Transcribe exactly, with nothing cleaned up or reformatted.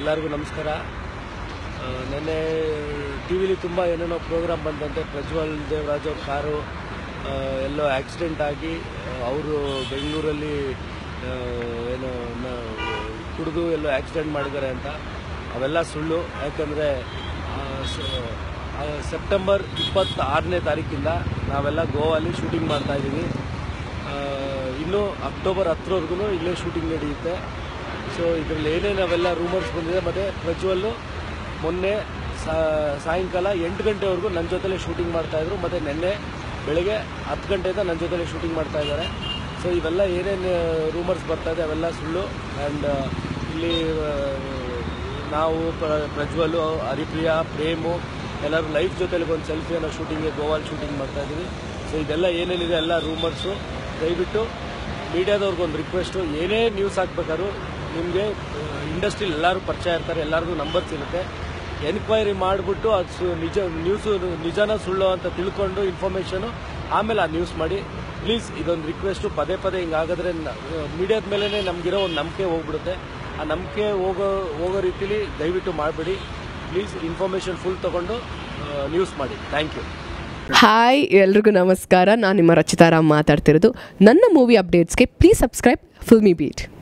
ಎಲ್ಲರಿಗೂ ನಮಸ್ಕಾರ. ನೆನ್ನೆ ಟಿ ವಿಲಿ ತುಂಬ ಏನೇನೋ ಪ್ರೋಗ್ರಾಮ್ ಬಂದಂತೆ ಪ್ರಜ್ವಲ್ ದೇವರಾಜ್ ಅವ್ರ ಕಾರು ಎಲ್ಲೋ ಆಕ್ಸಿಡೆಂಟ್ ಆಗಿ ಅವರು ಬೆಂಗಳೂರಲ್ಲಿ ಏನೋ ಕುಡಿದು ಎಲ್ಲೋ ಆಕ್ಸಿಡೆಂಟ್ ಮಾಡಿದ್ದಾರೆ ಅಂತ. ಅವೆಲ್ಲ ಸುಳ್ಳು. ಯಾಕಂದರೆ ಸೆಪ್ಟೆಂಬರ್ ಇಪ್ಪತ್ತಾರನೇ ತಾರೀಕಿಂದ ನಾವೆಲ್ಲ ಗೋವಾಲಿ ಶೂಟಿಂಗ್ ಮಾಡ್ತಾಯಿದ್ದೀವಿ. ಇನ್ನೂ ಅಕ್ಟೋಬರ್ ಹತ್ತರವರೆಗೂ ಇಲ್ಲೇ ಶೂಟಿಂಗ್ ನಡೆಯುತ್ತೆ. ಸೊ ಇದರಲ್ಲಿ ಏನೇನು ಅವೆಲ್ಲ ರೂಮರ್ಸ್ ಬಂದಿದೆ. ಮತ್ತು ಪ್ರಜ್ವಲ್ಲು ಮೊನ್ನೆ ಸಾಯಂಕಾಲ ಎಂಟು ಗಂಟೆವರೆಗೂ ನನ್ನ ಜೊತೆಲೇ ಶೂಟಿಂಗ್ ಮಾಡ್ತಾಯಿದ್ರು. ಮತ್ತು ನಿನ್ನೆ ಬೆಳಗ್ಗೆ ಹತ್ತು ಗಂಟೆಯಿಂದ ನನ್ನ ಜೊತೆಲೇ ಶೂಟಿಂಗ್ ಮಾಡ್ತಾಯಿದ್ದಾರೆ. ಸೊ ಇವೆಲ್ಲ ಏನೇನು ರೂಮರ್ಸ್ ಬರ್ತಾಯಿದೆ ಅವೆಲ್ಲ ಸುಳ್ಳು. ಆ್ಯಂಡ್ ಇಲ್ಲಿ ನಾವು ಪ್ರಜ್ವಲು, ಹರಿಪ್ರಿಯಾ, ಪ್ರೇಮು ಎಲ್ಲರೂ ಲೈಫ್ ಜೊತೆಲಿ ಒಂದು ಸೆಲ್ಫಿಯನ್ನು ಶೂಟಿಂಗ್ಗೆ ಗೋವಾಲ್ ಶೂಟಿಂಗ್ ಮಾಡ್ತಾಯಿದ್ದೀವಿ. ಸೊ ಇದೆಲ್ಲ ಏನೇನಿದೆ ಎಲ್ಲ ರೂಮರ್ಸು. ದಯವಿಟ್ಟು ಮೀಡಿಯಾದವ್ರಿಗೊಂದು ರಿಕ್ವೆಸ್ಟು, ಏನೇ ನ್ಯೂಸ್ ಹಾಕ್ಬೇಕಾದ್ರೂ ನಿಮಗೆ ಇಂಡಸ್ಟ್ರಿಲಿ ಎಲ್ಲರೂ ಪರಿಚಯ ಇರ್ತಾರೆ, ಎಲ್ಲರಿಗೂ ನಂಬರ್ಸ್ ಇರುತ್ತೆ. ಎನ್ಕ್ವೈರಿ ಮಾಡಿಬಿಟ್ಟು ಅದು ಸು ನಿಜ ನ್ಯೂಸು ನಿಜನ ಸುಳ್ಳು ಅಂತ ತಿಳ್ಕೊಂಡು ಇನ್ಫಾರ್ಮೇಷನು ಆಮೇಲೆ ಆ ನ್ಯೂಸ್ ಮಾಡಿ ಪ್ಲೀಸ್. ಇದೊಂದು ರಿಕ್ವೆಸ್ಟು. ಪದೇ ಪದೇ ಹಿಂಗಾಗಿದ್ರೆ ಮೀಡಿಯಾದ ಮೇಲೇ ನಮಗಿರೋ ಒಂದು ನಂಬಿಕೆ ಹೋಗ್ಬಿಡುತ್ತೆ. ಆ ನಂಬಿಕೆ ಹೋಗೋ ಹೋಗೋ ರೀತಿಲಿ ದಯವಿಟ್ಟು ಮಾಡಬೇಡಿ ಪ್ಲೀಸ್. ಇನ್ಫಾರ್ಮೇಷನ್ ಫುಲ್ ತೊಗೊಂಡು ನ್ಯೂಸ್ ಮಾಡಿ. Thank you. ಹಾಯ್, ಎಲ್ರಿಗೂ ನಮಸ್ಕಾರ. ನಾನು ನಿಮ್ಮ ರಚಿತಾರಾಮ್ ಮಾತಾಡ್ತಿರೋದು. ನನ್ನ ಮೂವಿ ಅಪ್ಡೇಟ್ಸ್ಗೆ ಪ್ಲೀಸ್ ಸಬ್ಸ್ಕ್ರೈಬ್ ಫಿಲ್ಮಿ ಬೀಟ್.